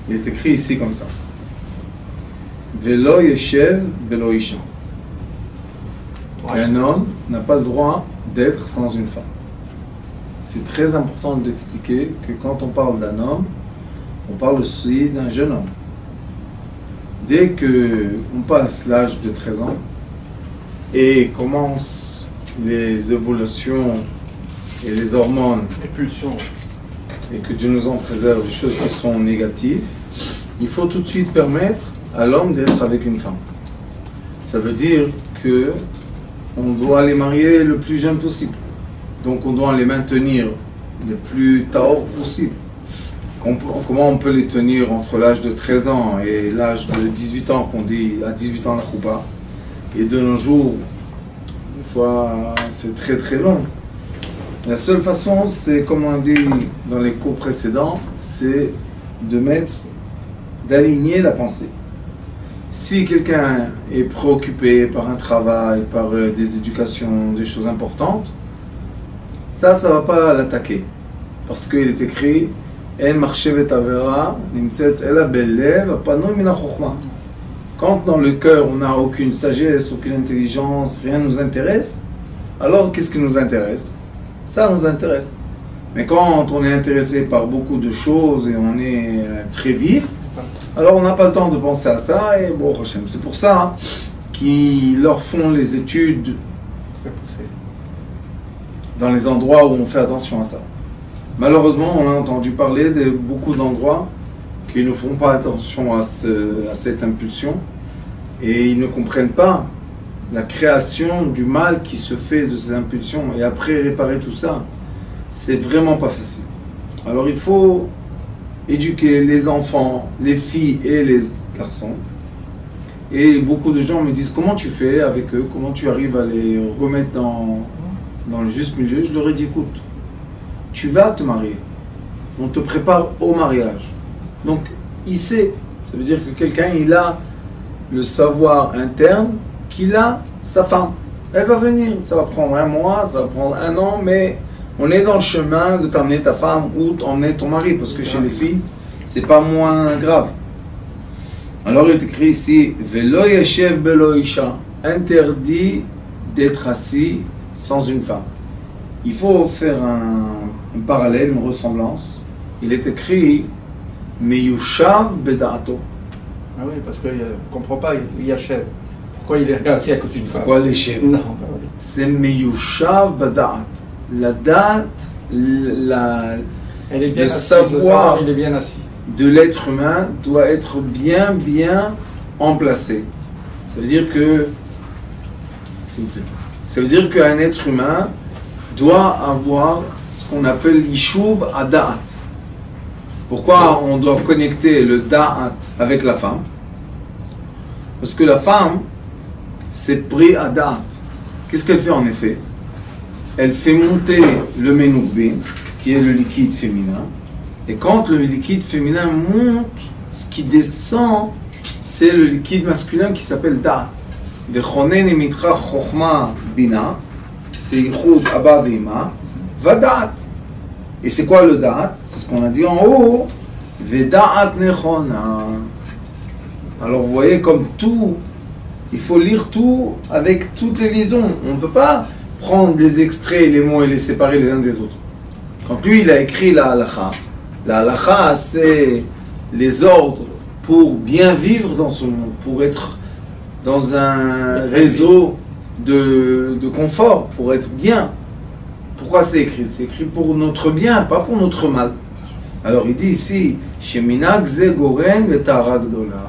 Il est écrit ici comme ça. Velo yeshev belo isha. Un homme n'a pas le droit d'être sans une femme. C'est très important d'expliquer que quand on parle d'un homme, on parle aussi d'un jeune homme. Dès qu'on passe l'âge de 13 ans et commencent les évolutions et les hormones, les pulsions, et que Dieu nous en préserve, les choses qui sont négatives, il faut tout de suite permettre à l'homme d'être avec une femme. Ça veut dire que on doit les marier le plus jeune possible. Donc on doit les maintenir le plus tard possible. Comment on peut les tenir entre l'âge de 13 ans et l'âge de 18 ans, qu'on dit à 18 ans la choupa, et de nos jours, des fois c'est très très long. La seule façon, c'est comme on dit dans les cours précédents, c'est d'aligner la pensée. Si quelqu'un est préoccupé par un travail, par des éducations, des choses importantes, ça ne va pas l'attaquer. Parce qu'il est écrit En marchevet avera nimtzet ela bellev apanoy min hachokhma. Quand dans le cœur on n'a aucune sagesse, aucune intelligence, rien ne nous intéresse, alors qu'est-ce qui nous intéresse? Ça nous intéresse. Mais quand on est intéressé par beaucoup de choses et on est très vif, alors on n'a pas le temps de penser à ça et bon, c'est pour ça qu'ils leur font les études dans les endroits où on fait attention à ça. Malheureusement, on a entendu parler de beaucoup d'endroits qui ne font pas attention à cette impulsion et ils ne comprennent pas la création du mal qui se fait de ces impulsions et après réparer tout ça, c'est vraiment pas facile. Alors il faut éduquer les enfants, les filles et les garçons. Et beaucoup de gens me disent comment tu fais avec eux, comment tu arrives à les remettre dans le juste milieu. Je leur ai dit écoute, tu vas te marier, on te prépare au mariage. Donc il sait, ça veut dire que quelqu'un il a le savoir interne qu'il a sa femme. Elle va venir, ça va prendre un mois, ça va prendre un an, mais on est dans le chemin de t'emmener ta femme ou t'emmener ton mari, parce que chez les filles, c'est pas moins grave. Alors il est écrit ici, Velo yeshev belo isha, interdit d'être assis sans une femme. Il faut faire un parallèle, une ressemblance. Il est écrit, Meyushav beda'ato. Ah oui, parce qu'il ne comprend pas, il yashev. Pourquoi il est assis à côté d'une femme? Pourquoi les chefs? Non. C'est Meyushav beda'at. La date, elle est bien le assise, savoir il est bien assis. de l'être humain doit être bien emplacé. Ça veut dire que, s'il vous plaît, ça veut dire qu'un être humain doit avoir ce qu'on appelle l'ishuv à da'at. Pourquoi on doit connecter le da'at avec la femme? Parce que la femme, c'est pris à da'at. Qu'est-ce qu'elle fait en effet? Elle fait monter le ménoukbin, qui est le liquide féminin. Et quand le liquide féminin monte, ce qui descend, c'est le liquide masculin qui s'appelle da'at. Vechonen emitra chokhma bina, c'est yichud abba ve'ima, va da'at. Et c'est quoi le da'at? C'est ce qu'on a dit en haut. Veda'at nechona. Alors vous voyez, comme tout, il faut lire tout avec toutes les liaisons. On ne peut pas prendre les extraits, les mots et les séparer les uns des autres. Quand lui, il a écrit la halacha, c'est les ordres pour bien vivre dans ce monde, pour être dans un réseau de confort, pour être bien. Pourquoi c'est écrit? C'est écrit pour notre bien, pas pour notre mal. Alors il dit ici, Sheminag ze goren vetara gdola.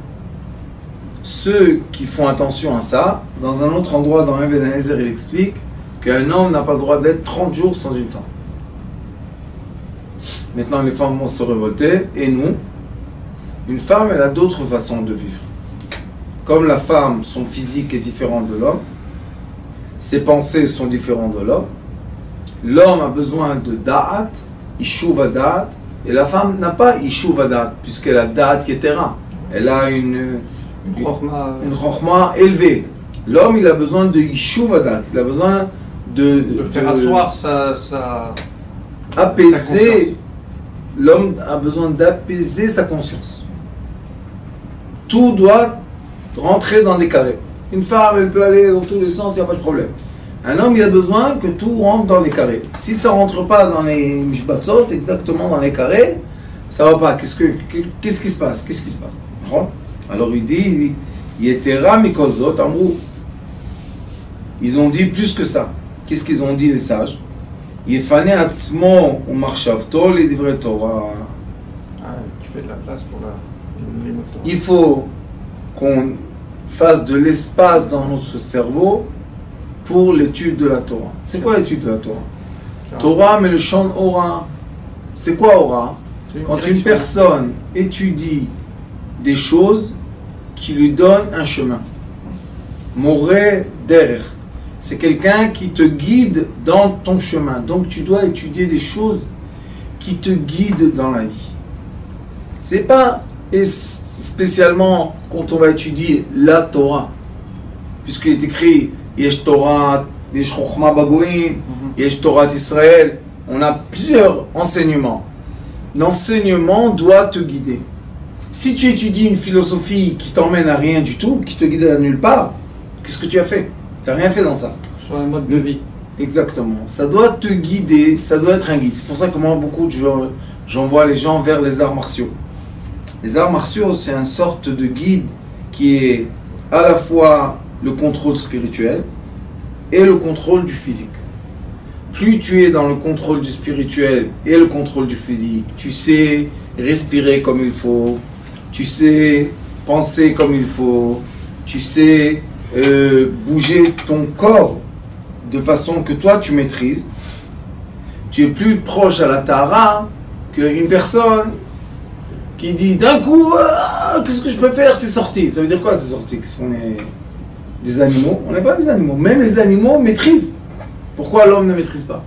Ceux qui font attention à ça, dans un autre endroit dans Even Hazer, il explique qu'un homme n'a pas le droit d'être 30 jours sans une femme. Maintenant les femmes vont se révolter, et nous, une femme elle a d'autres façons de vivre. Comme la femme, son physique est différent de l'homme, ses pensées sont différentes de l'homme, l'homme a besoin de da'at, ishuv da'at, et la femme n'a pas ishuv da'at, puisqu'elle a da'at yetera. Elle a une chokhma élevée. L'homme, il a besoin de ishuv da'at, il a besoin de faire asseoir sa apaiser l'homme a besoin d'apaiser sa conscience. Tout doit rentrer dans des carrés. Une femme, elle peut aller dans tous les sens, il n'y a pas de problème. Un homme, il a besoin que tout rentre dans les carrés. Si ça ne rentre pas dans les mishbatzot, exactement dans les carrés, ça ne va pas. Qu'est-ce qui se passe? Qu'est-ce qui se passe? Alors il dit, Yetera mikozot amrou. Ils ont dit plus que ça. Qu'est-ce qu'ils ont dit les sages? Yefane atzmo ou marshavto les divrei Torah. Tu fais de la place pour l'émotion. Il faut qu'on fasse de l'espace dans notre cerveau pour l'étude de la Torah. C'est quoi l'étude de la Torah? Torah, mais le chant aura. C'est quoi aura? Quand une personne étudie des choses qui lui donnent un chemin. Moré derrière. C'est quelqu'un qui te guide dans ton chemin. Donc tu dois étudier des choses qui te guident dans la vie. C'est pas spécialement quand on va étudier la Torah. Puisqu'il est écrit Yesh Torah, Yesh Chochma Bagoim, Yesh Torah d'Israël. On a plusieurs enseignements. L'enseignement doit te guider. Si tu étudies une philosophie qui t'emmène à rien du tout, qui te guide à nulle part, qu'est-ce que tu as fait? Tu n'as rien fait dans ça. Sur un mode de vie. Exactement. Ça doit te guider, ça doit être un guide. C'est pour ça que moi, beaucoup, j'envoie les gens vers les arts martiaux. Les arts martiaux, c'est une sorte de guide qui est à la fois le contrôle spirituel et le contrôle du physique. Plus tu es dans le contrôle du spirituel et le contrôle du physique, tu sais respirer comme il faut, tu sais penser comme il faut, tu sais bouger ton corps de façon que toi tu maîtrises, tu es plus proche à la Tahara qu'une personne qui dit d'un coup qu'est-ce que je peux faire, c'est sorti. Ça veut dire quoi c'est sorti? Qu'est-ce qu'on est des animaux? On n'est pas des animaux. Même les animaux maîtrisent. Pourquoi l'homme ne maîtrise pas?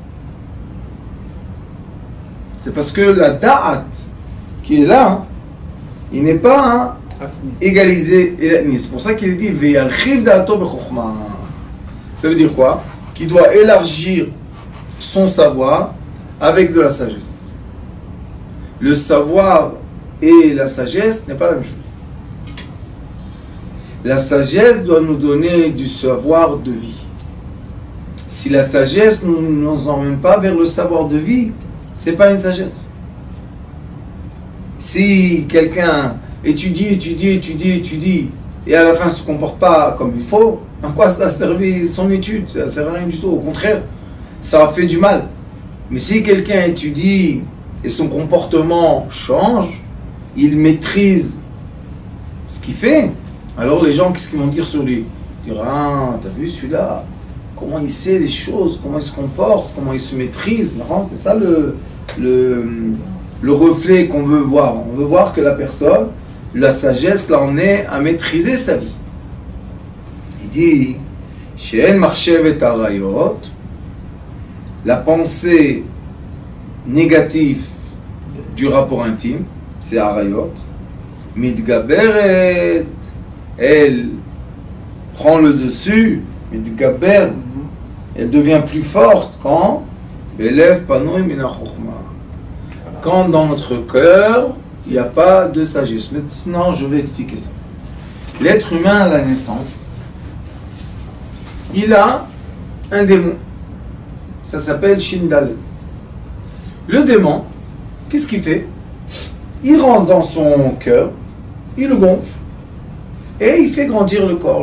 C'est parce que la da'at qui est là, il n'est pas égalisé. C'est pour ça qu'il dit Ve'yarchiv da'ato bechokhma. Ça veut dire quoi? Qu'il doit élargir son savoir avec de la sagesse. Le savoir et la sagesse n'est pas la même chose. La sagesse doit nous donner du savoir de vie. Si la sagesse ne nous emmène pas vers le savoir de vie, c'est pas une sagesse. Si quelqu'un étudie, et à la fin ne se comporte pas comme il faut, en quoi ça a servi son étude? Ça ne sert à rien du tout. Au contraire, ça a fait du mal. Mais si quelqu'un étudie et son comportement change, il maîtrise ce qu'il fait, alors les gens, qu'est-ce qu'ils vont dire sur lui? Ils diront, ah, t'as vu celui-là? Comment il sait des choses, comment il se comporte, comment il se maîtrise. C'est ça le reflet qu'on veut voir. On veut voir que la personne, la sagesse l'en est à maîtriser sa vie. Il dit, She'en marchevet harayot, la pensée négative du rapport intime, c'est harayot, mitgaberet, elle prend le dessus, mitgaber, elle devient plus forte quand quand dans notre cœur il n'y a pas de sagesse. Maintenant je vais expliquer ça. L'être humain à la naissance, il a un démon, ça s'appelle Shindale. Le démon, qu'est-ce qu'il fait? Il rentre dans son cœur, il le gonfle et il fait grandir le corps.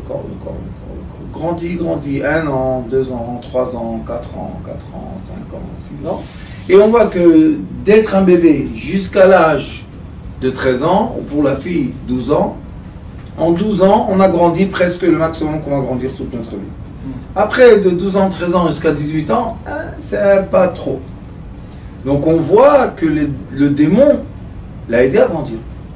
Grandit, 1 an, 2 ans, 3 ans, 4 ans, 5 ans, 6 ans. Et on voit que d'être un bébé jusqu'à l'âge de 13 ans, ou pour la fille 12 ans, en 12 ans, on a grandi presque le maximum qu'on va grandir toute notre vie. Après, de 12 ans, 13 ans jusqu'à 18 ans, c'est pas trop. Donc on voit que le démon l'a aidé à grandir.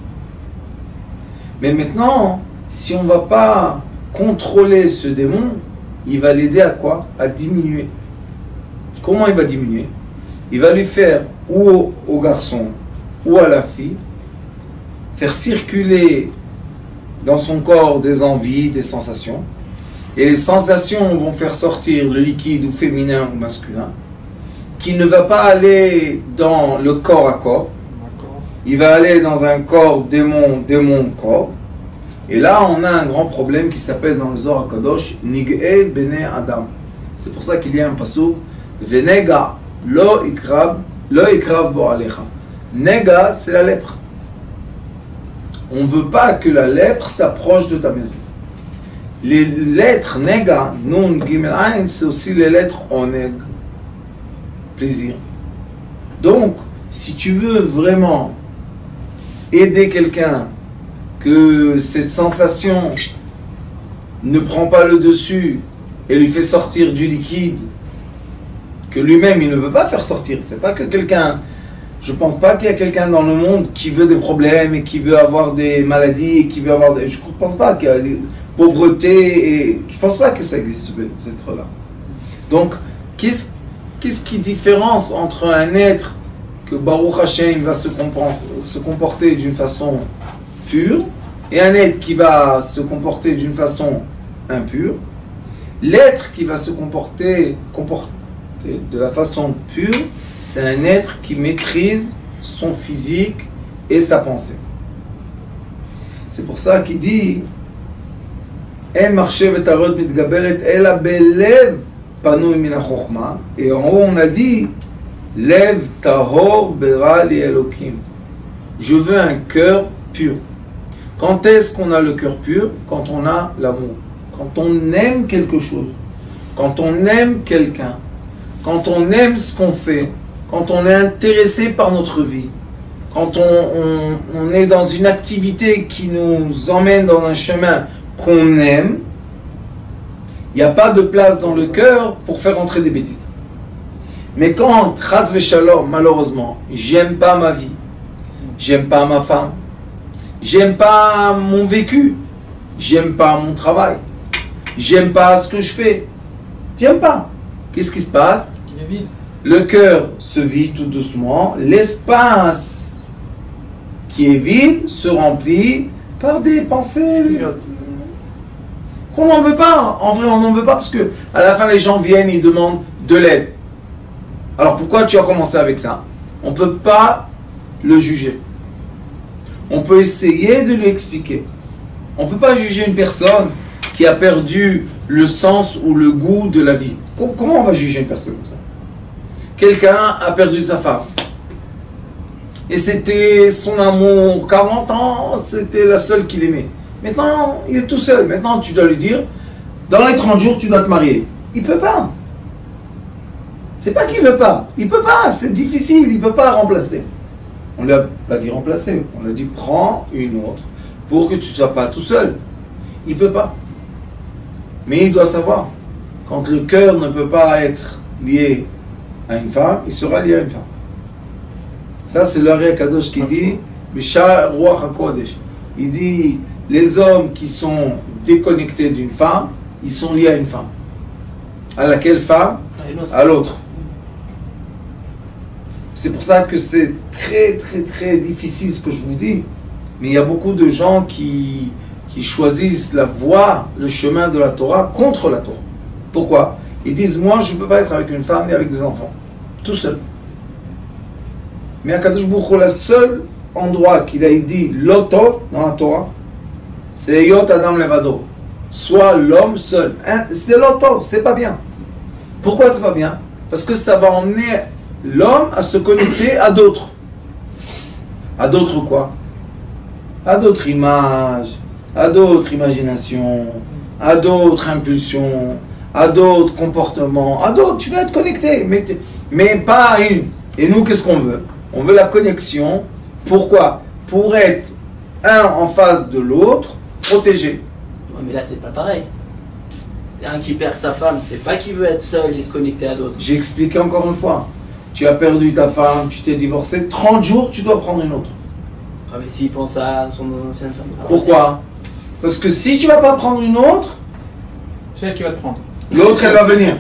Mais maintenant, si on ne va pas contrôler ce démon, il va l'aider à quoi? À diminuer. Comment il va diminuer? Il va lui faire, ou au garçon, ou à la fille, faire circuler dans son corps des envies, des sensations. Et les sensations vont faire sortir le liquide ou féminin ou masculin, qui ne va pas aller dans le corps à corps. D'accord. Il va aller dans un corps démon, démon, corps. Et là, on a un grand problème qui s'appelle dans le Zohar HaKadosh Nig'e Bene Adam. C'est pour ça qu'il y a un passouk Venega lo ikrav bo alecha. Nega, c'est la lèpre. On ne veut pas que la lèpre s'approche de ta maison. Les lettres nega, nun, gimel, ain, c'est aussi les lettres oneg. Plaisir. Donc, si tu veux vraiment aider quelqu'un, que cette sensation ne prend pas le dessus et lui fait sortir du liquide que lui-même il ne veut pas faire sortir. C'est pas que quelqu'un, je pense pas qu'il y a quelqu'un dans le monde qui veut des problèmes et qui veut avoir des maladies et qui veut avoir des, je pense pas qu'il y a des pauvreté et je pense pas que ça existe cet être-là. Donc qu'est-ce qui différence entre un être que Baruch Hashem va se comporter d'une façon pure et un être qui va se comporter d'une façon impure? L'être qui va se comporter de la façon pure, c'est un être qui maîtrise son physique et sa pensée. C'est pour ça qu'il dit En marchevet arot mitgaberet ela belev panui min hachokhma. Et en haut on a dit Lev tahor bera li elokim. Je veux un cœur pur. Quand est-ce qu'on a le cœur pur? Quand on a l'amour. Quand on aime quelque chose. Quand on aime quelqu'un. Quand on aime ce qu'on fait. Quand on est intéressé par notre vie. Quand on est dans une activité qui nous emmène dans un chemin qu'on aime, il n'y a pas de place dans le cœur pour faire entrer des bêtises. Mais quand, chas v'shalom, malheureusement, j'aime pas ma vie, j'aime pas ma femme, j'aime pas mon vécu, j'aime pas mon travail, j'aime pas ce que je fais, j'aime pas. Qu'est-ce qui se passe? Il est vide. Le cœur se vide tout doucement, l'espace qui est vide se remplit par des pensées qu'on n'en veut pas. En vrai, on n'en veut pas parce que à la fin, les gens viennent et ils demandent de l'aide. Alors pourquoi tu as commencé avec ça? On ne peut pas le juger. On peut essayer de lui expliquer. On ne peut pas juger une personne qui a perdu le sens ou le goût de la vie. Comment on va juger une personne comme ça? Quelqu'un a perdu sa femme. Et c'était son amour, 40 ans, c'était la seule qu'il aimait. Maintenant, il est tout seul. Maintenant, tu dois lui dire, dans les 30 jours, tu dois te marier. Il ne peut pas. C'est pas qu'il ne veut pas. Il ne peut pas. C'est difficile. Il ne peut pas remplacer. On ne lui a pas dit remplacer. On lui a dit, prends une autre pour que tu ne sois pas tout seul. Il ne peut pas. Mais il doit savoir, quand le cœur ne peut pas être lié à une femme, il sera lié à une femme. Ça, c'est l'Ari HaKadosh qui dit, Bishar Ruach HaKodesh. Il dit, les hommes qui sont déconnectés d'une femme, ils sont liés à une femme. À laquelle femme? À l'autre. C'est pour ça que c'est très très très difficile ce que je vous dis. Mais il y a beaucoup de gens qui choisissent la voie, le chemin de la Torah contre la Torah. Pourquoi? Ils disent, moi je ne peux pas être avec une femme ni avec des enfants. Tout seul. Mais Akadosh Baruch Hu, le seul endroit qu'il a dit l'otov dans la Torah, c'est Yot Adam Levado. Soit l'homme seul. Hein? C'est l'otov, c'est pas bien. Pourquoi c'est pas bien? Parce que ça va emmener l'homme à se connecter à d'autres. À d'autres quoi? À d'autres images, à d'autres imaginations, à d'autres impulsions, à d'autres comportements, à d'autres. Tu vas être connecté, mais pas à une. Et nous, qu'est-ce qu'on veut? On veut la connexion. Pourquoi? Pour être un en face de l'autre, protégé. Ouais, mais là, c'est pas pareil. Un qui perd sa femme, c'est pas qu'il veut être seul et se connecter à d'autres. J'ai expliqué encore une fois. Tu as perdu ta femme, tu t'es divorcé, 30 jours, tu dois prendre une autre. Ah, mais s'il pense à son ancienne femme. Pourquoi? Parce que si tu vas pas prendre une autre, C'est elle qui va te prendre. l'autre, elle va venir.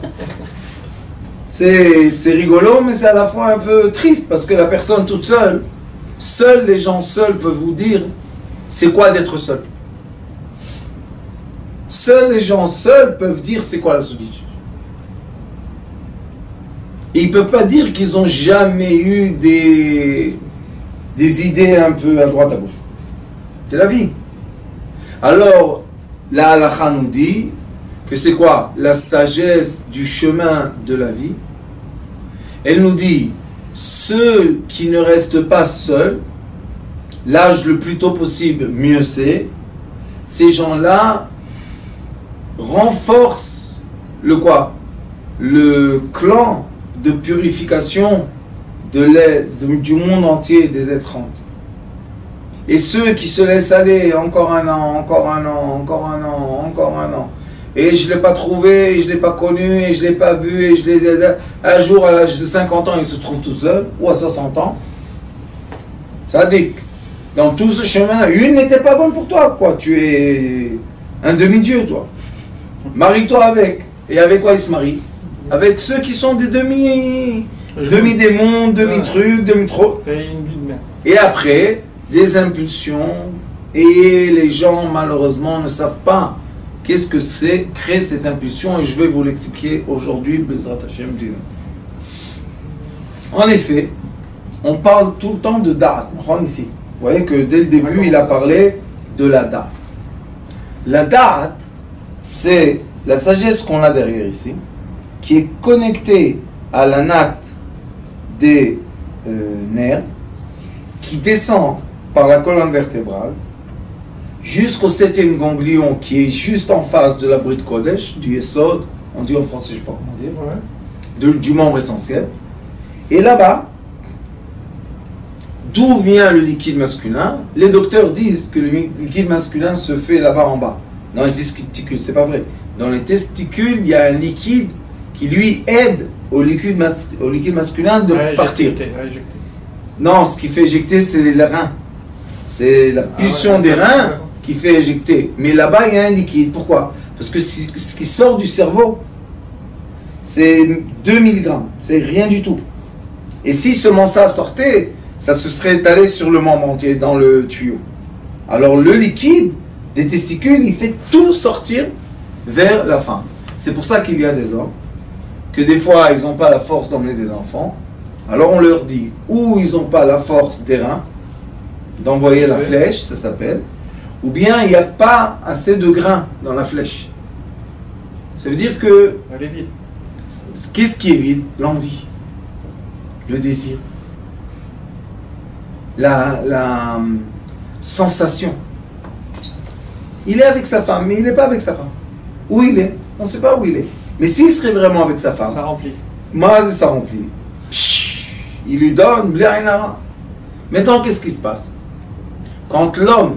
C'est rigolo, mais c'est à la fois un peu triste, parce que la personne toute seule, seuls les gens seuls peuvent vous dire c'est quoi d'être seul. Seuls les gens seuls peuvent dire c'est quoi la solitude. Et ils ne peuvent pas dire qu'ils n'ont jamais eu des idées un peu à droite à gauche. C'est la vie. Alors, la halakha nous dit que c'est quoi? La sagesse du chemin de la vie. Elle nous dit, ceux qui ne restent pas seuls, l'âge le plus tôt possible, mieux c'est. Ces gens-là renforcent le quoi? Le clan de purification du monde entier des êtres entiers. Et ceux qui se laissent aller, encore un an, encore un an, encore un an, encore un an, et je ne l'ai pas trouvé, et je ne l'ai pas connu, et je ne l'ai pas vu, et un jour à l'âge de 50 ans, il se trouve tout seul, ou à 60 ans, ça dit que dans tout ce chemin, une n'était pas bonne pour toi, quoi. Tu es un demi-dieu, toi. Marie-toi avec. Et avec quoi il se marie? Avec ceux qui sont des demi-démons, demi-trucs, demi-trop. Et après, des impulsions, et les gens malheureusement ne savent pas qu'est-ce que c'est créer cette impulsion, et je vais vous l'expliquer aujourd'hui, Bezrat Hashem. En effet, on parle tout le temps de Da'at, ici. Vous voyez que dès le début, il a parlé de la Da'at. La Da'at, c'est la sagesse qu'on a derrière ici, qui est connectée à la natte des nerfs, qui descend par la colonne vertébrale jusqu'au 7e ganglion qui est juste en face de la Brit Kodesh, du Yesod, on dit en français, je ne sais pas comment dire, du membre essentiel. Et là-bas, d'où vient le liquide masculin? Les docteurs disent que le liquide masculin se fait là-bas en bas, dans les testicules. C'est pas vrai. Dans les testicules, il y a un liquide qui lui aide au liquide masculin de partir. Non, ce qui fait éjecter, c'est les reins. C'est la pulsion des reins qui fait éjecter. Mais là-bas, il y a un liquide. Pourquoi? Parce que ce qui sort du cerveau, c'est 2 mg. C'est rien du tout. Et si seulement ça sortait, ça se serait étalé sur le membre entier, dans le tuyau. Alors le liquide des testicules, il fait tout sortir vers la femme. C'est pour ça qu'il y a des hommes que des fois, ils n'ont pas la force d'emmener des enfants. Alors on leur dit, ou ils n'ont pas la force des reins, d'envoyer la flèche, ça s'appelle, ou bien il n'y a pas assez de grains dans la flèche. Ça veut dire que... Elle est vide. Qu'est-ce qui est vide? L'envie, le désir, la sensation. Il est avec sa femme, mais il n'est pas avec sa femme. Où il est? On ne sait pas où il est. Mais s'il serait vraiment avec sa femme, ça remplit. Ça remplit. Il lui donne, blia. Maintenant, qu'est-ce qui se passe? Quand l'homme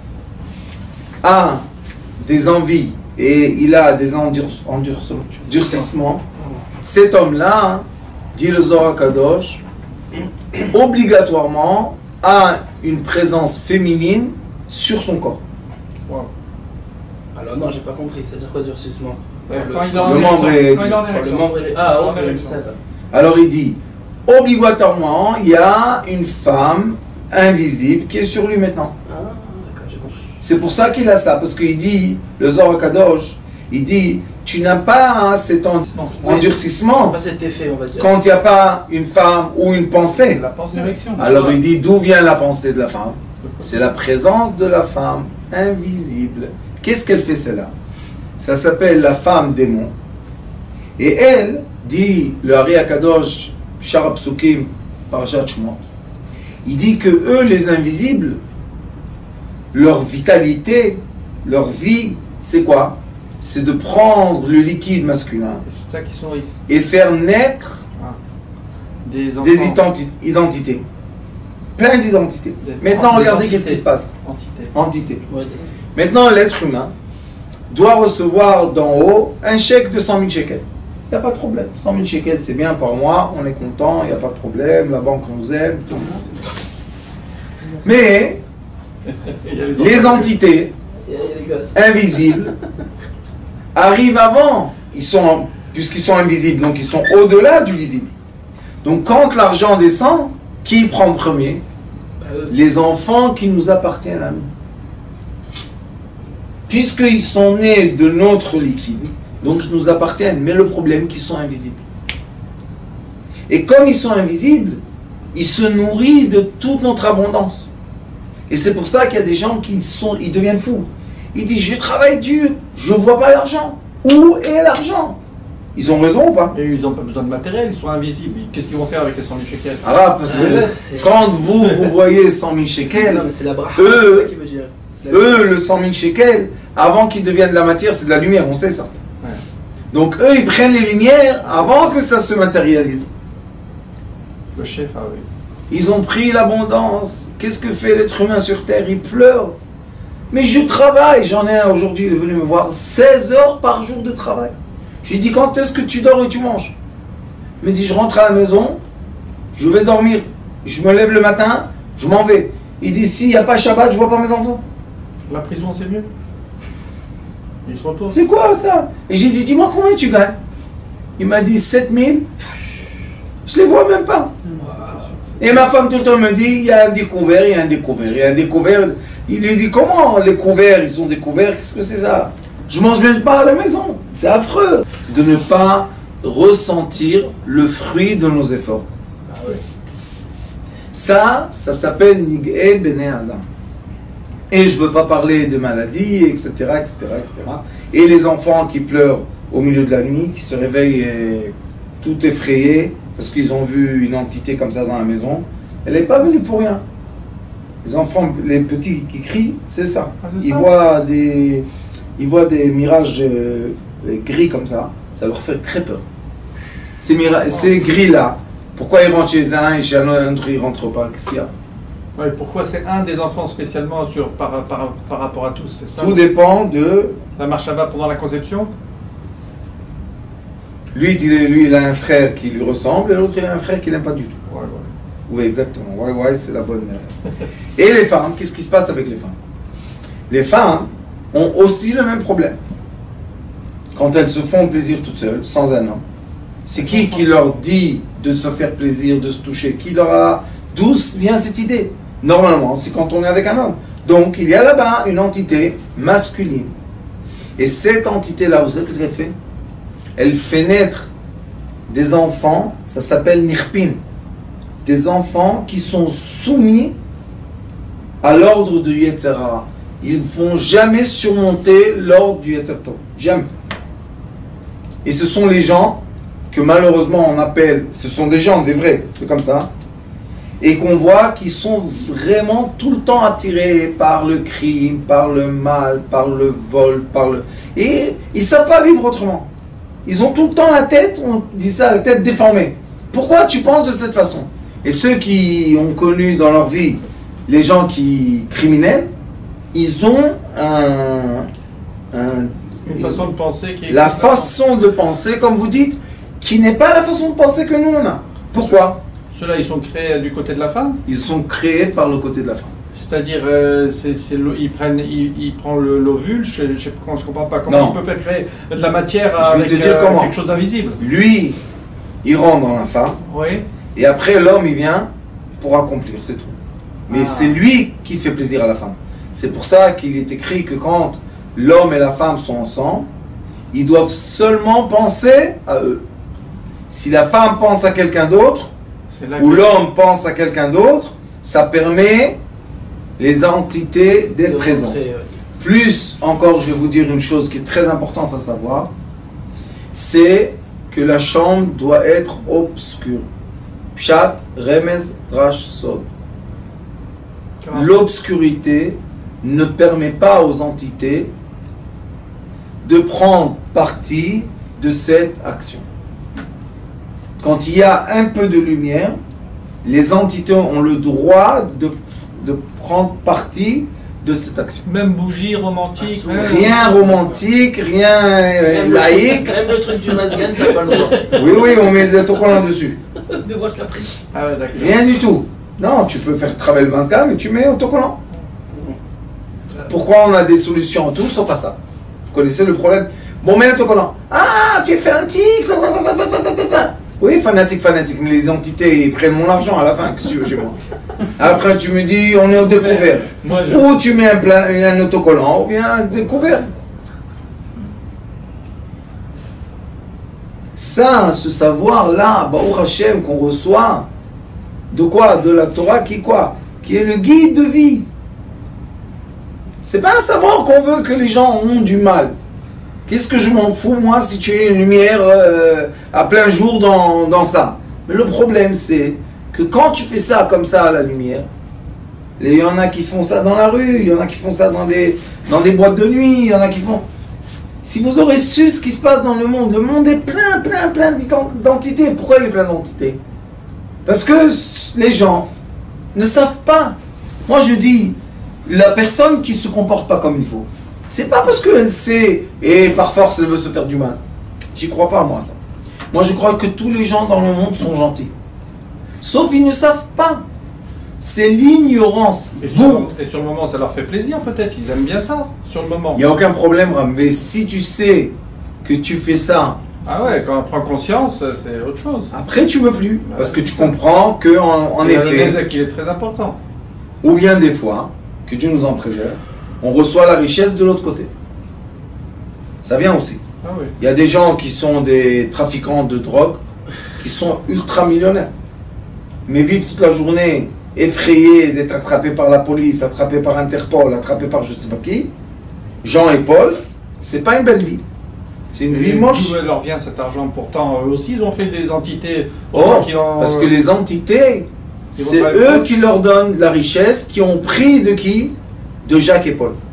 a des envies et il a des endurcissements, cet homme-là, dit le Zohar Kadosh, obligatoirement a une présence féminine sur son corps. Wow. Alors non, j'ai pas compris, c'est-à-dire quoi durcissement? Le membre est... Ah, ok. Alors il dit, obligatoirement, il y a une femme invisible qui est sur lui maintenant. Ah, d'accord, j'ai compris. C'est pour ça qu'il a ça, parce qu'il dit, le Zohar Kadosh, il dit, tu n'as pas cet endurcissement pas cet effet, on va dire. quand il n'y a pas une femme ou une pensée. La pensée d'érection. Alors il dit, d'où vient la pensée de la femme? C'est la présence de la femme invisible. Qu'est-ce qu'elle fait celle-là? Ça s'appelle la femme démon. Et elle, dit le Hari Akadosh, Sharab Psukim, Parashat Shemot, il dit que eux, les invisibles, leur vitalité, leur vie, c'est quoi? C'est de prendre le liquide masculin C'est ça qui sont riches. et faire naître des identités. Plein d'identités. Maintenant, regardez qu'est-ce qui se passe. Entité. Ouais, Maintenant, l'être humain doit recevoir d'en haut un chèque de 100 000 shekels. Il n'y a pas de problème. 100 000 shekels, c'est bien par mois, on est content, il n'y a pas de problème, la banque nous aime, tout. Mais les entités invisibles arrivent avant. Puisqu'ils sont invisibles, donc ils sont au-delà du visible. Donc quand l'argent descend, qui prend le premier? Les enfants qui nous appartiennent à nous. Puisqu'ils sont nés de notre liquide, donc ils nous appartiennent, mais le problème, qu'ils sont invisibles. Et comme ils sont invisibles, ils se nourrissent de toute notre abondance. Et c'est pour ça qu'il y a des gens ils deviennent fous. Ils disent, je travaille dur, je ne vois pas l'argent. Où est l'argent? Ils ont raison ou pas? Et ils n'ont pas besoin de matériel, ils sont invisibles. Qu'est-ce qu'ils vont faire avec les 100 000 shekels? Ah, parce que quand vous voyez 100 000 shekels, Non, mais c'est la bracha, eux, c'est ça qui veut dire. le 100 000 shekels, avant qu'ils deviennent de la matière, c'est de la lumière, on sait ça. Ouais. Donc eux, ils prennent les lumières avant que ça se matérialise. Le chef, ah oui. Ils ont pris l'abondance. Qu'est-ce que fait l'être humain sur terre? Il pleure. Mais je travaille. J'en ai un aujourd'hui, il est venu me voir. 16 heures par jour de travail. Je lui dis, quand est-ce que tu dors et tu manges? Il me dit, je rentre à la maison, je vais dormir. Je me lève le matin, je m'en vais. Il dit, s'il n'y a pas Shabbat, je ne vois pas mes enfants. La prison, c'est mieux. Ils se reposent. C'est quoi ça? Et j'ai dit, dis-moi combien tu gagnes? Il m'a dit 7000. Je les vois même pas. Et ma femme tout le temps me dit, il y a un découvert, il y a un découvert, il y a un découvert. Il lui dit, comment les couverts, ils sont découverts? Qu'est-ce que c'est ça? Je mange même pas à la maison. C'est affreux de ne pas ressentir le fruit de nos efforts. Ah ouais. Ça s'appelle Nig'e Bene Adam. Et je ne veux pas parler de maladies, etc., etc., etc. Et les enfants qui pleurent au milieu de la nuit, qui se réveillent tout effrayés, parce qu'ils ont vu une entité comme ça dans la maison. Elle n'est pas venue pour rien. Les enfants, les petits qui crient, c'est ça. Ah, c'est Ils ça. voient des mirages gris comme ça. Ça leur fait très peur. Ces gris-là, pourquoi ils rentrent chez un et chez un autre ils ne rentrent pas? Qu'est-ce qu'il y a? Ouais, pourquoi c'est un des enfants spécialement par rapport à tous, c'est ça? Tout dépend de... La marche à bas pendant la conception? Lui, il a un frère qui lui ressemble et l'autre, il a un frère qui n'aime pas du tout. Ouais, ouais. Oui, exactement. Ouais, c'est la bonne... Et les femmes, qu'est-ce qui se passe avec les femmes? Les femmes ont aussi le même problème. Quand elles se font plaisir toutes seules, sans un homme, c'est qui leur dit de se faire plaisir, de se toucher? D'où vient cette idée? Normalement, c'est quand on est avec un homme. Donc, il y a là-bas une entité masculine. Et cette entité-là, vous savez qu'est-ce qu'elle fait? Elle fait naître des enfants, ça s'appelle Nirpin. Des enfants qui sont soumis à l'ordre du Yetzer Hara. Ils ne vont jamais surmonter l'ordre du Yetzer Tov. Jamais. Et ce sont les gens que malheureusement on appelle, ce sont des gens, des vrais, c'est comme ça, et qu'on voit qui sont vraiment tout le temps attirés par le crime, par le mal, par le vol, et ils ne savent pas vivre autrement. Ils ont tout le temps la tête, on dit ça, la tête déformée. Pourquoi tu penses de cette façon? Et ceux qui ont connu dans leur vie les gens criminels, ils ont Une façon de penser qui est... la façon de penser, comme vous dites, qui n'est pas la façon de penser que nous on a. Pourquoi? Ceux-là, ils sont créés du côté de la femme? Ils sont créés par le côté de la femme. C'est-à-dire, ils prennent l'ovule, je comprends pas. Comment Non. on peut faire créer de la matière Je vais avec te dire comment. quelque chose d'invisible? Lui, il rentre dans la femme, Oui. et après l'homme il vient pour accomplir, c'est tout. Mais Ah. c'est lui qui fait plaisir à la femme. C'est pour ça qu'il est écrit que quand l'homme et la femme sont ensemble, ils doivent seulement penser à eux. Si la femme pense à quelqu'un d'autre, C'est là ou que- l'homme pense à quelqu'un d'autre, ça permet les entités d'être présentes. Plus encore, je vais vous dire une chose qui est très importante à savoir, c'est que la chambre doit être obscure. Pshat, remez, drash, sod. Comment? L'obscurité ne permet pas aux entités de prendre parti de cette action. Quand il y a un peu de lumière, les entités ont le droit de prendre parti de cette action. Même bougie romantique. Rien romantique, rien laïque. Même le truc du Mazgan, t'as pas le droit. Oui, on met le autocollant dessus. Mais moi, je l'ai pris. Ah ouais, d'accord. Rien du tout. Non, tu peux faire travailler le masga, mais tu mets autocollant. Pourquoi on a des solutions en tout, sauf à ça? Vous connaissez le problème? Bon, mets l'autocollant. Ah, tu es fanatique. Oui, fanatique, mais les entités ils prennent mon argent à la fin, qu'est-ce que tu veux chez moi? Après, tu me dis, on est au découvert. Moi, Ou tu mets un autocollant, ou bien un découvert. Ça, ce savoir-là, Baruch Hashem, qu'on reçoit, de quoi? De la Torah qui est quoi? Qui est le guide de vie. C'est pas un savoir qu'on veut que les gens ont du mal. Qu'est-ce que je m'en fous, moi, si tu as une lumière à plein jour dans ça? Mais le problème, c'est que quand tu fais ça comme ça à la lumière, il y en a qui font ça dans la rue, il y en a qui font ça dans des boîtes de nuit, il y en a qui font... Si vous aurez su ce qui se passe dans le monde est plein d'entités. Pourquoi il y a plein d'entités? Parce que les gens ne savent pas. Moi je dis, la personne qui se comporte pas comme il faut, c'est pas parce qu'elle sait et par force elle veut se faire du mal. J'y crois pas moi ça. Moi je crois que tous les gens dans le monde sont gentils. Sauf ils ne savent pas. C'est l'ignorance. Et sur le moment, ça leur fait plaisir peut-être. Ils aiment bien ça, sur le moment. Il n'y a aucun problème, Ram. Mais si tu sais que tu fais ça... Ah ouais, quand on prend conscience, c'est autre chose. Après, tu ne veux plus. Parce que tu comprends que, en effet... Qu'il est très important. Ou bien des fois, que Dieu nous en préserve, on reçoit la richesse de l'autre côté. Ça vient aussi. Ah oui. Il y a des gens qui sont des trafiquants de drogue, qui sont ultra millionnaires. Mais vivent toute la journée... effrayés d'être attrapés par la police, attrapés par Interpol, attrapés par je sais pas qui, Jean et Paul, c'est pas une belle vie. C'est une vie moche. D'où leur vient cet argent? Pourtant, eux aussi, ils ont fait des entités. Parce que les entités, c'est eux qui leur donnent la richesse, qui ont pris de qui? De Jacques et Paul.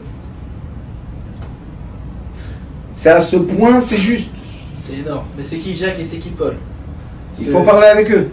C'est à ce point, c'est juste. C'est énorme. Mais c'est qui Jacques et c'est qui Paul? Il faut parler avec eux.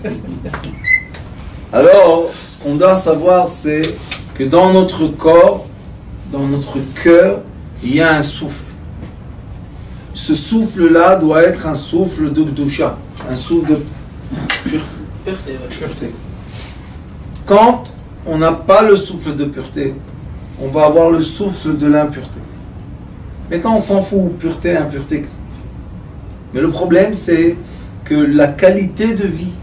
Alors, ce qu'on doit savoir, c'est que dans notre corps, dans notre cœur, il y a un souffle. Ce souffle-là doit être un souffle de Gdusha, un souffle de pureté. Quand on n'a pas le souffle de pureté, on va avoir le souffle de l'impureté. Maintenant, on s'en fout, pureté, impureté. Mais le problème, c'est que la qualité de vie,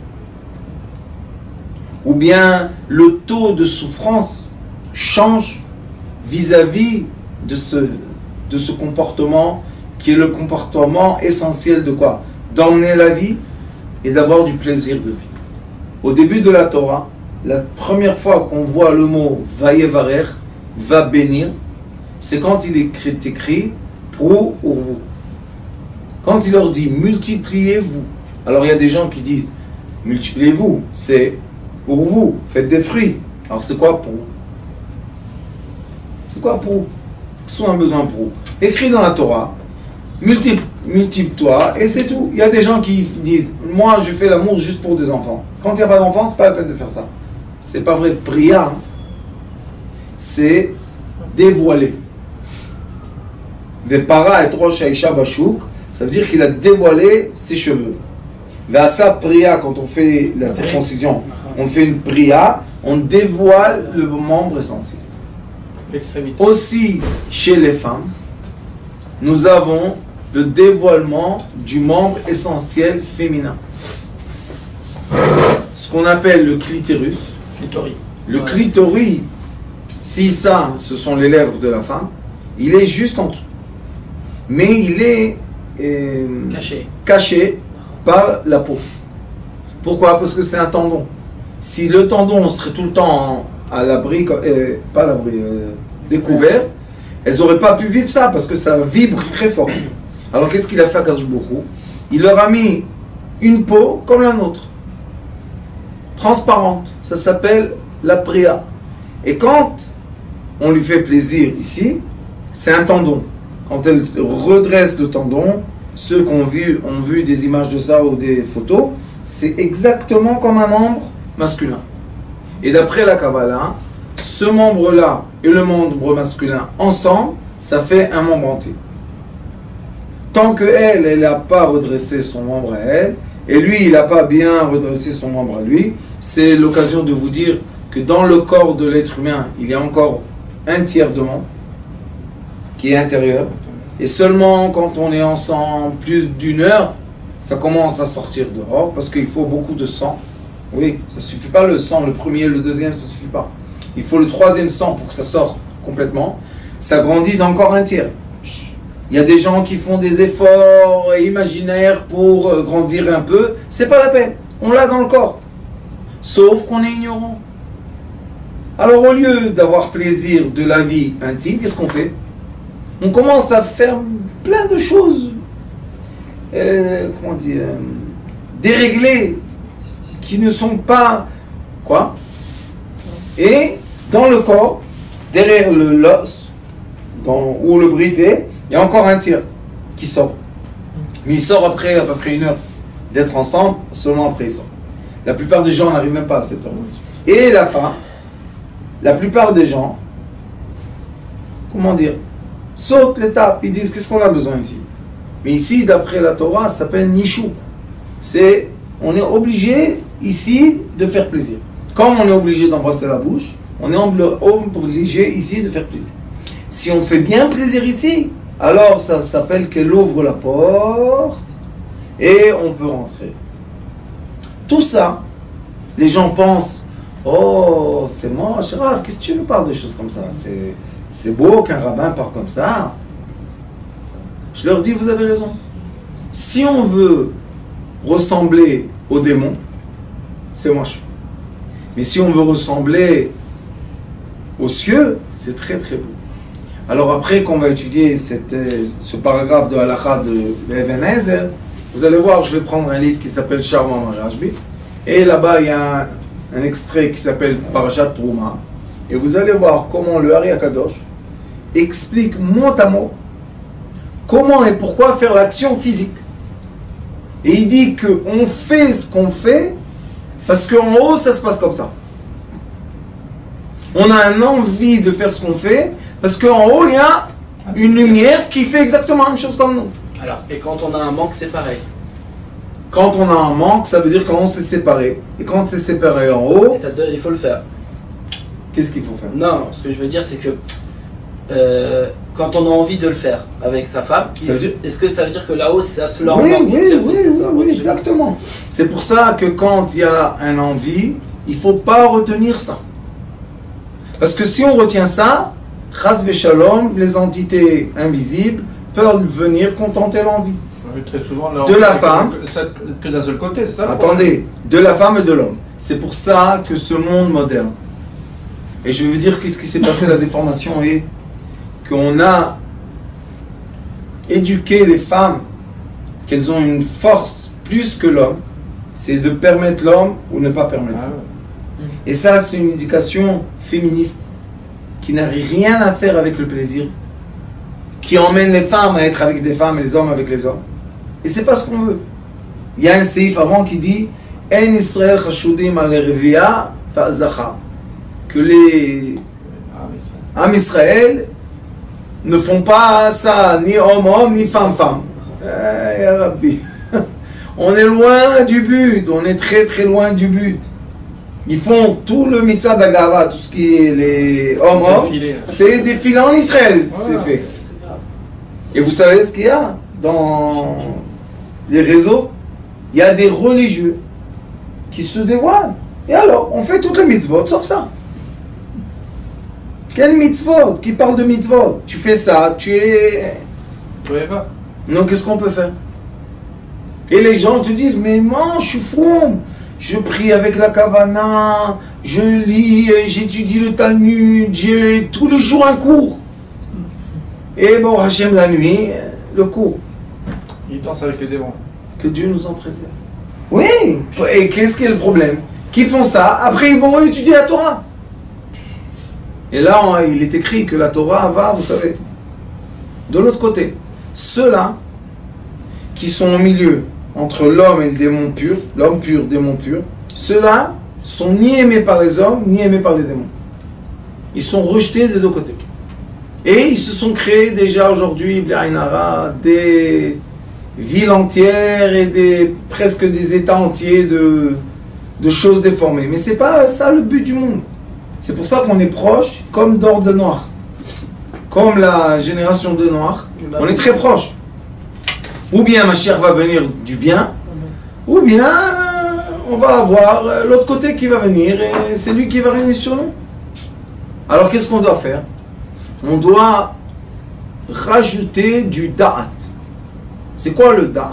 ou bien le taux de souffrance change vis-à-vis de ce comportement qui est le comportement essentiel de quoi? D'emmener la vie et d'avoir du plaisir de vie. Au début de la Torah, la première fois qu'on voit le mot Vayevarer, va bénir, c'est quand il est écrit Pro Urvu. Quand il leur dit multipliez-vous. Alors il y a des gens qui disent multipliez-vous, c'est pour vous, faites des fruits. Alors c'est quoi pour? C'est quoi pour? Qu'est-ce qu'on a besoin pour? Écrit dans la Torah, multiplie-toi et c'est tout. Il y a des gens qui disent, moi je fais l'amour juste pour des enfants. Quand il n'y a pas d'enfants, c'est pas la peine de faire ça. C'est pas vrai, prière, c'est dévoiler. Vepara et Rosh Haïcha Bashuk, ça veut dire qu'il a dévoilé ses cheveux. Vasa priya, quand on fait la circoncision, on fait une priya, on dévoile le membre essentiel. Aussi, chez les femmes, nous avons le dévoilement du membre essentiel féminin. Ce qu'on appelle le clitoris. Le clitoris, si ça, ce sont les lèvres de la femme, il est juste en dessous. Mais il est caché par la peau. Pourquoi? Parce que c'est un tendon. Si le tendon serait tout le temps à l'abri, pas à l'abri, découvert, elles n'auraient pas pu vivre ça parce que ça vibre très fort. Alors qu'est-ce qu'il a fait à Kadosh Baruch Hu? Il leur a mis une peau comme la nôtre, transparente. Ça s'appelle la priya. Et quand on lui fait plaisir ici, c'est un tendon. Quand elle redresse le tendon, ceux qui ont vu des images de ça ou des photos, c'est exactement comme un membre masculin. Et d'après la Kabbalah, ce membre-là et le membre masculin ensemble, ça fait un membre entier. Tant qu'elle n'a pas redressé son membre à elle, et lui, il n'a pas bien redressé son membre à lui, c'est l'occasion de vous dire que dans le corps de l'être humain, il y a encore un tiers de membre qui est intérieur. Et seulement quand on est ensemble plus d'une heure, ça commence à sortir dehors parce qu'il faut beaucoup de sang. Oui, ça ne suffit pas le sang, le premier, le deuxième, ça ne suffit pas. Il faut le troisième sang pour que ça sorte complètement. Ça grandit d'encore un tiers. Il y a des gens qui font des efforts imaginaires pour grandir un peu. C'est pas la peine. On l'a dans le corps. Sauf qu'on est ignorant. Alors au lieu d'avoir plaisir de la vie intime, qu'est-ce qu'on fait? On commence à faire plein de choses, comment dire, déréglées, qui ne sont pas, quoi? Et dans le corps, derrière l'os, où le brit est, il y a encore un tir qui sort. Mais il sort après à peu près 1 heure d'être ensemble, seulement après il sort. La plupart des gens n'arrivent même pas à cette heure. Et la femme, la plupart des gens, comment dire, sautent l'étape, ils disent qu'est-ce qu'on a besoin ici. Mais ici, d'après la Torah, ça s'appelle Nishuk. On est obligé ici de faire plaisir. Comme on est obligé d'embrasser la bouche, on est obligé ici de faire plaisir. Si on fait bien plaisir ici, alors ça s'appelle qu'elle ouvre la porte et on peut rentrer. Tout ça, les gens pensent, oh, c'est moche, Rav, qu'est-ce que tu nous parles de choses comme ça? C'est beau qu'un rabbin parle comme ça. Je leur dis, vous avez raison. Si on veut ressembler aux démons, c'est moche. Mais si on veut ressembler aux cieux, c'est très très beau. Alors après qu'on va étudier ce paragraphe de Halakha de Even Ezer, vous allez voir, je vais prendre un livre qui s'appelle Sharma Marashbi, et là-bas il y a un extrait qui s'appelle Parashat Trouma, et vous allez voir comment le Hari Akadosh explique mot à mot comment et pourquoi faire l'action physique. Et il dit qu'on fait ce qu'on fait parce qu'en haut ça se passe comme ça. On a une envie de faire ce qu'on fait parce qu'en haut il y a une lumière qui fait exactement la même chose comme nous. Alors, et quand on a un manque, c'est pareil. Quand on a un manque, ça veut dire qu'on s'est séparé. Et quand on s'est séparé en haut, Il faut le faire. qu'est-ce qu'il faut faire? Non, ce que je veux dire, c'est que quand on a envie de le faire avec sa femme, est-ce que ça veut dire que là-haut, ça se leur manque? Oui, exactement. C'est pour ça que quand il y a un envie, il ne faut pas retenir ça. Parce que si on retient ça, Chas v'Shalom, les entités invisibles peuvent venir contenter l'envie. Très souvent, de la femme, que d'un seul côté, c'est ça? Attendez, de la femme et de l'homme. C'est pour ça que ce monde moderne, et je veux dire qu'est-ce qui s'est passé, la déformation est qu'on a éduqué les femmes, qu'elles ont une force plus que l'homme, c'est de permettre l'homme ou ne pas permettre l'homme. Et ça, c'est une éducation féministe qui n'a rien à faire avec le plaisir, qui emmène les femmes à être avec des femmes et les hommes avec les hommes. Et c'est pas ce qu'on veut. Il y a un séif avant qui dit En Israël chashudim al revia fa'zacha, que les Am Israël ne font pas ça, ni homme-homme, ni femme-femme. Ya Rabbi. On est loin du but, on est très très loin du but. Ils font tout le mitzvah d'Agava, tout ce qui est les hommes-hommes, c'est défilé en Israël, c'est fait. Et vous savez ce qu'il y a dans les réseaux? Il y a des religieux qui se dévoilent. Et alors, on fait toutes les mitzvot, sauf ça. Quel mitzvot? Qui parle de mitzvot? Tu fais ça, tu es... Tu ne pas. Non, qu'est-ce qu'on peut faire? Et les gens te disent, mais moi, je suis fou. Je prie avec la Kavana, je lis, j'étudie le Talmud, j'ai tous les jours un cours. Et bon, Hachem la nuit, le cours. Il danse avec les démons. Que Dieu nous en préserve. Oui, et qu'est-ce qui est le problème? Qui font ça, après ils vont étudier la Torah. Et là, il est écrit que la Torah va, vous savez, de l'autre côté. Ceux-là, qui sont au milieu, entre l'homme et le démon pur, l'homme pur, démon pur, ceux-là sont ni aimés par les hommes, ni aimés par les démons. Ils sont rejetés des deux côtés. Et ils se sont créés déjà aujourd'hui, des villes entières et presque des états entiers de choses déformées. Mais c'est pas ça le but du monde. C'est pour ça qu'on est proche, comme d'or de noir. Comme la génération de noir, on est très proche. Ou bien Mashiach va venir du bien, ou bien on va avoir l'autre côté qui va venir et c'est lui qui va régner sur nous. Alors qu'est-ce qu'on doit faire? On doit rajouter du da'at. C'est quoi le da'at?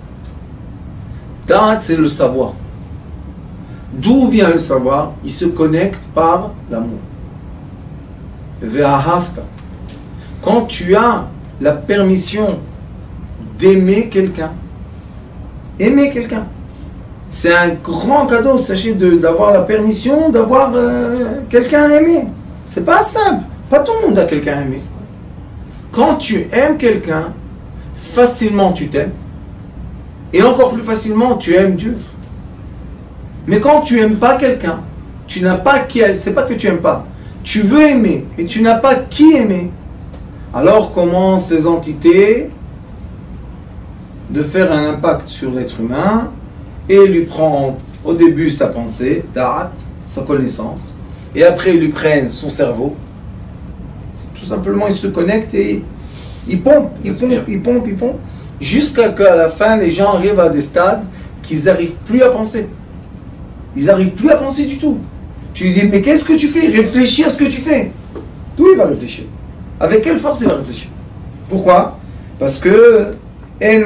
Da'at, c'est le savoir. D'où vient le savoir? Il se connecte par l'amour. Ve'ahavta. Quand tu as la permission d'aimer quelqu'un, aimer quelqu'un, c'est un grand cadeau. Sachez d'avoir la permission d'avoir quelqu'un à aimer. C'est pas simple. Pas tout le monde a quelqu'un à aimer. Quand tu aimes quelqu'un, facilement tu t'aimes. Et encore plus facilement, tu aimes Dieu. Mais quand tu n'aimes pas quelqu'un, tu n'as pas qui aimer. C'est pas que tu n'aimes pas. Tu veux aimer et tu n'as pas qui aimer. Alors commencent ces entités de faire un impact sur l'être humain et lui prend au début sa pensée, da'at, sa connaissance, et après ils lui prennent son cerveau. Tout simplement, ils se connectent et ils pompent, jusqu'à qu'à la fin, les gens arrivent à des stades qu'ils n'arrivent plus à penser. Ils n'arrivent plus à penser du tout. Tu lui dis, mais qu'est-ce que tu fais? Réfléchis à ce que tu fais. D'où il va réfléchir? Avec quelle force il va réfléchir? Pourquoi? Parce que le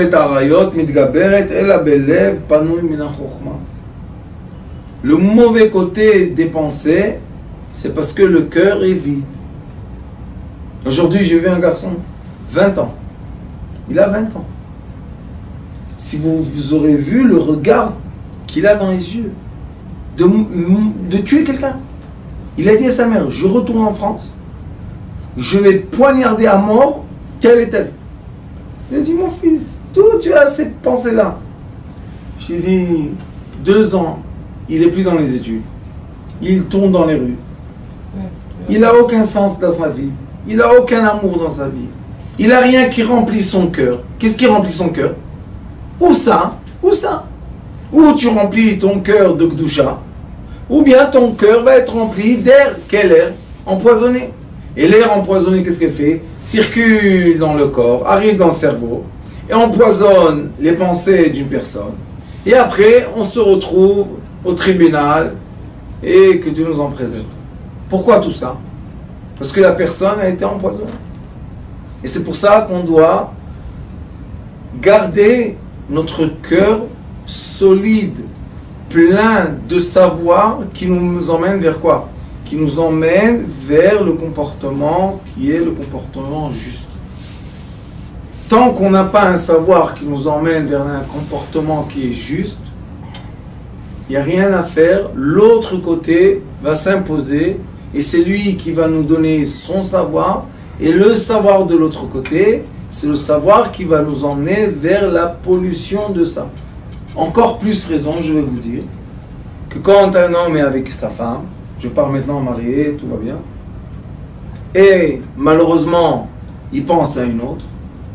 mauvais côté des pensées, c'est parce que le cœur est vide. Aujourd'hui, j'ai vu un garçon, 20 ans. Il a 20 ans. Si vous aurez vu le regard qu'il a dans les yeux, de tuer quelqu'un. Il a dit à sa mère, je retourne en France, je vais poignarder à mort, quelle est-elle? Il a dit, mon fils, d'où tu as cette pensée-là? J'ai dit, 2 ans, il n'est plus dans les études. Il tourne dans les rues. Il n'a aucun sens dans sa vie. Il n'a aucun amour dans sa vie. Il n'a rien qui remplit son cœur. Qu'est-ce qui remplit son cœur? Ou ça, ou ça. Ou tu remplis ton cœur de Gdusha, ou bien ton cœur va être rempli d'air. Quel air? Empoisonné. Et l'air empoisonné, qu'est-ce qu'elle fait? Circule dans le corps, arrive dans le cerveau, et empoisonne les pensées d'une personne. Et après, on se retrouve au tribunal, et que Dieu nous en préserve. Pourquoi tout ça? Parce que la personne a été empoisonnée. Et c'est pour ça qu'on doit garder notre cœur solide, plein de savoir qui nous emmène vers quoi? Qui nous emmène vers le comportement qui est le comportement juste. Tant qu'on n'a pas un savoir qui nous emmène vers un comportement qui est juste, il n'y a rien à faire. L'autre côté va s'imposer et c'est lui qui va nous donner son savoir. Et le savoir de l'autre côté, c'est le savoir qui va nous emmener vers la pollution de ça. Encore plus raison, je vais vous dire, que quand un homme est avec sa femme, je pars maintenant marié, tout va bien, et malheureusement, il pense à une autre,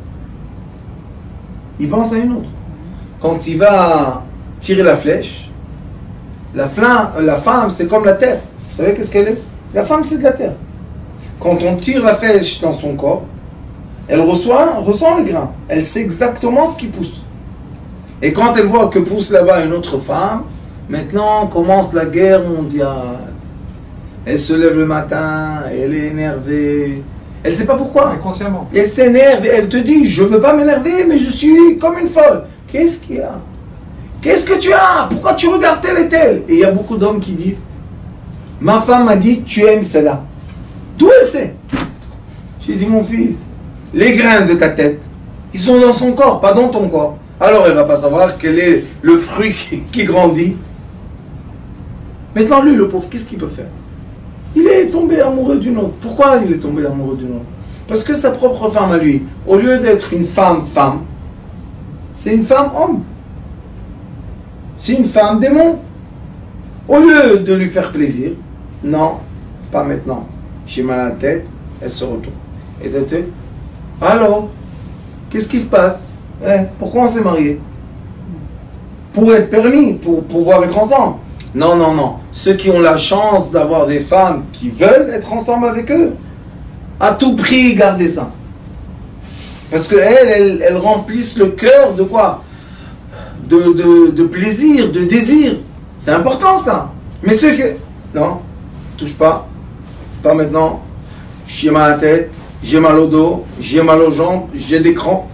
Quand il va tirer la flèche, la femme, c'est comme la terre. Vous savez qu'est-ce qu'elle est? La femme, c'est de la terre. Quand on tire la flèche dans son corps, elle ressent les grains. Elle sait exactement ce qui pousse. Et quand elle voit que pousse là-bas une autre femme, maintenant commence la guerre mondiale. Elle se lève le matin, elle est énervée. Elle ne sait pas pourquoi. Inconsciemment. Elle s'énerve et elle te dit, je ne veux pas m'énerver, mais je suis comme une folle. Qu'est-ce qu'il y a? Qu'est-ce que tu as? Pourquoi tu regardes tel et tel? Et il y a beaucoup d'hommes qui disent, ma femme m'a dit, tu aimes celle-là. D'où elle sait? J'ai dit, mon fils, les grains de ta tête, ils sont dans son corps, pas dans ton corps. Alors elle ne va pas savoir quel est le fruit qui grandit. Maintenant, lui, le pauvre, qu'est-ce qu'il peut faire? Il est tombé amoureux d'une autre. Pourquoi il est tombé amoureux d'une autre? Parce que sa propre femme à lui, au lieu d'être une femme-femme, c'est une femme-homme. C'est une femme démon. Au lieu de lui faire plaisir, non, pas maintenant. J'ai mal à la tête, elle se retourne. Et tu te dis, alors, qu'est-ce qui se passe? Pourquoi on s'est mariés? Pour être permis, pour pouvoir être ensemble. Non, non, non. Ceux qui ont la chance d'avoir des femmes qui veulent être ensemble avec eux, à tout prix, gardez ça. Parce qu'elles remplissent le cœur de quoi? De plaisir, de désir. C'est important ça. Mais ceux qui... Non, touche pas. Pas maintenant. J'ai mal à la tête. j'ai mal au dos, j'ai mal aux jambes, j'ai des crampes.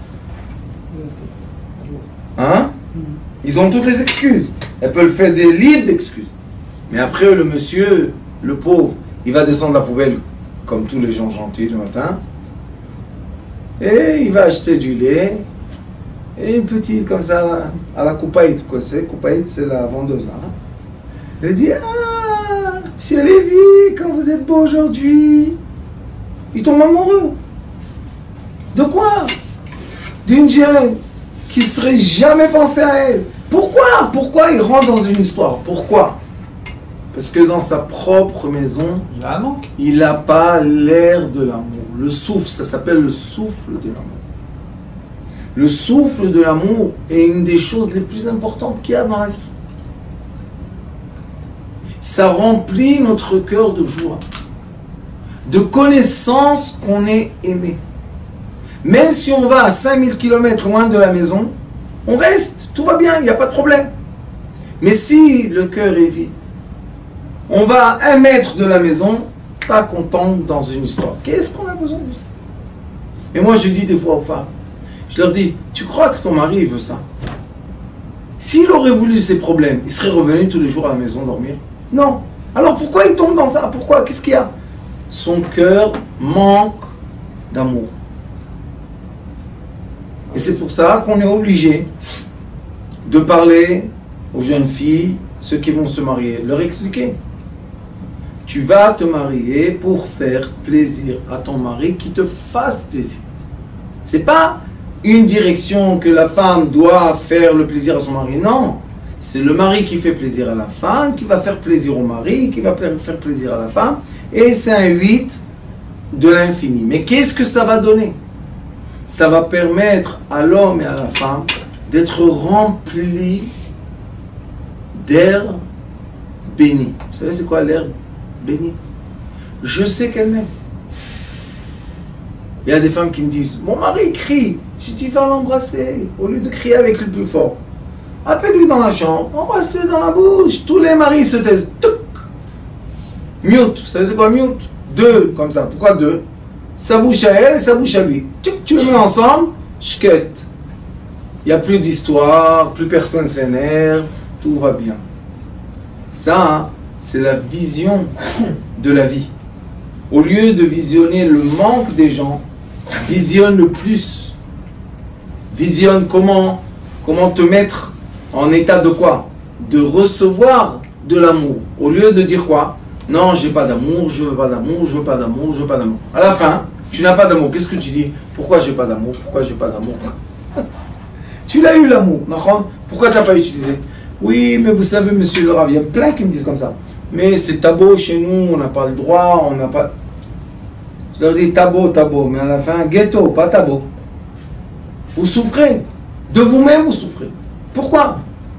Hein? Ils ont toutes les excuses. Elles peuvent faire des livres d'excuses. Mais après, le monsieur, le pauvre, il va descendre la poubelle, comme tous les gens gentils le matin. Et il va acheter du lait. Et une petite, comme ça, à la coupaïte, quoi. Coupaïte, c'est la vendeuse, là. Hein? Elle dit, ah, monsieur Lévy, quand vous êtes beau aujourd'hui. Il tombe amoureux. De quoi? D'une jeune qui ne serait jamais pensé à elle. Pourquoi? Pourquoi il rentre dans une histoire? Pourquoi? Parce que dans sa propre maison, Il a un manque. il n'a pas l'air de l'amour. Le souffle, ça s'appelle le souffle de l'amour. Le souffle de l'amour est une des choses les plus importantes qu'il y a dans la vie. Ça remplit notre cœur de joie, de connaissance qu'on est aimé. Même si on va à 5000 km loin de la maison, on reste, tout va bien, il n'y a pas de problème. Mais si le cœur est vide, on va à 1 mètre de la maison, pas content dans une histoire. Qu'est-ce qu'on a besoin de ça? Et moi je dis des fois aux femmes, je leur dis, tu crois que ton mari veut ça? S'il aurait voulu ces problèmes, il serait revenu tous les jours à la maison dormir? Non. Alors pourquoi il tombe dans ça? Pourquoi? Qu'est-ce qu'il y a? Son cœur manque d'amour. Et c'est pour ça qu'on est obligé de parler aux jeunes filles, ceux qui vont se marier, leur expliquer. Tu vas te marier pour faire plaisir à ton mari, qui te fasse plaisir. C'est pas une direction que la femme doit faire le plaisir à son mari. Non, c'est le mari qui fait plaisir à la femme, qui va faire plaisir au mari, qui va faire plaisir à la femme. Et c'est un 8 de l'infini. Mais qu'est-ce que ça va donner? Ça va permettre à l'homme et à la femme d'être remplis d'air béni. Vous savez c'est quoi l'air béni? Je sais qu'elle m'aime. Il y a des femmes qui me disent, mon mari crie. Je dis, va l'embrasser, au lieu de crier avec le plus fort. Appelle-lui dans la chambre, embrasse-le dans la bouche. Tous les maris se taisent. Touc. Mute, vous savez c'est quoi mute? 2, comme ça. Pourquoi 2? Sa bouche à elle et sa bouche à lui. Tu les mets ensemble, ch'quette. Il n'y a plus d'histoire, plus personne s'énerve, tout va bien. Ça, hein, c'est la vision de la vie. Au lieu de visionner le manque des gens, visionne le plus. Visionne comment te mettre en état de quoi? De recevoir de l'amour. Au lieu de dire quoi? Non, j'ai pas d'amour, je veux pas d'amour, je veux pas d'amour, je veux pas d'amour. À la fin, tu n'as pas d'amour. Qu'est-ce que tu dis? Pourquoi j'ai pas d'amour? Pourquoi j'ai pas d'amour? Tu l'as eu l'amour, pourquoi tu n'as pas utilisé? Oui, mais vous savez, monsieur le Rav, il y a plein qui me disent comme ça. Mais c'est tabou chez nous, on n'a pas le droit, on n'a pas... Je leur dis tabou, mais à la fin, ghetto, pas tabou. Vous souffrez. De vous-même, vous souffrez. Pourquoi?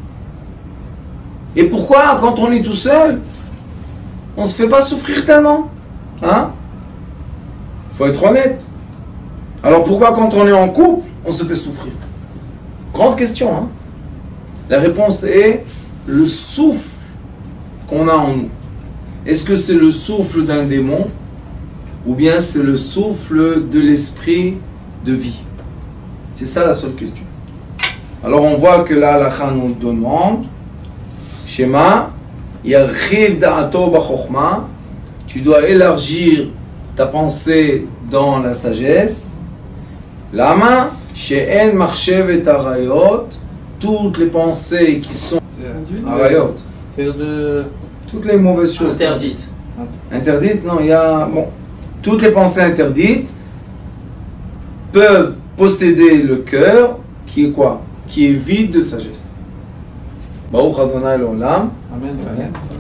Et pourquoi, quand on est tout seul, on ne se fait pas souffrir tellement? Hein? Faut être honnête. Alors pourquoi, quand on est en couple, on se fait souffrir? Grande question, hein? La réponse est le souffle qu'on a en nous. Est-ce que c'est le souffle d'un démon ou bien c'est le souffle de l'esprit de vie? C'est ça la seule question. Alors on voit que la halakha nous demande Shema, yarchiv da'ato b'chokhma, tu dois élargir ta pensée dans la sagesse. Lama, she'en marchevet arayot, toutes les pensées qui sont arayot, toutes les mauvaises choses interdites. Interdites, non, il y a bon, toutes les pensées interdites peuvent posséder le cœur qui est quoi? Qui est vide de sagesse. Baruch Adonai l'olam. Amen.